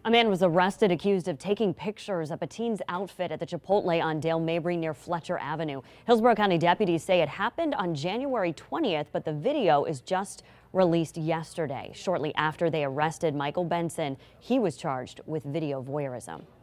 A man was arrested accused of taking pictures of a teen's outfit at the Chipotle on Dale Mabry near Fletcher Avenue. Hillsborough County deputies say it happened on January 20th, but the video is just released yesterday. Shortly after they arrested Michael Benson, he was charged with video voyeurism.